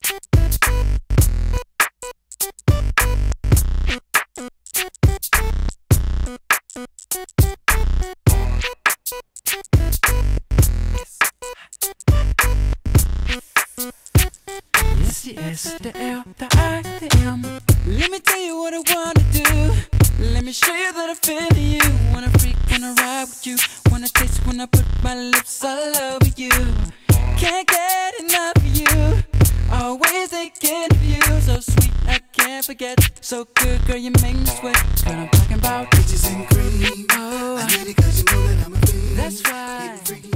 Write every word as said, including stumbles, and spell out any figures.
S, the L, the I, the M. Let me tell you what I wanna do. Let me show you that I feel you. Wanna freak, wanna ride with you. Wanna taste when I put my lips all over you. Can't get enough of you. Always thinking of you. So sweet, I can't forget. So good, girl, you make me sweat. Girl, I'm talking about peaches and cream. Oh, I need it cause you know that I'm a fiend. that's right.